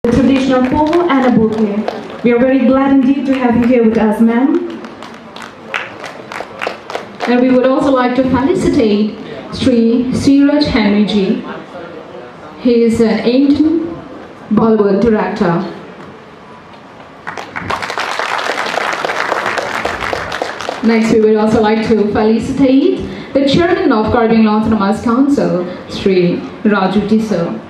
The traditional polo and a bouquet. We are very glad indeed to have you here with us, ma'am. And we would also like to felicitate Sri Siraj Henry Ji. He is an Indian Bollywood director. Next, we would also like to felicitate the chairman of Caribbean Autonomous Council, Sri Raju Tiso.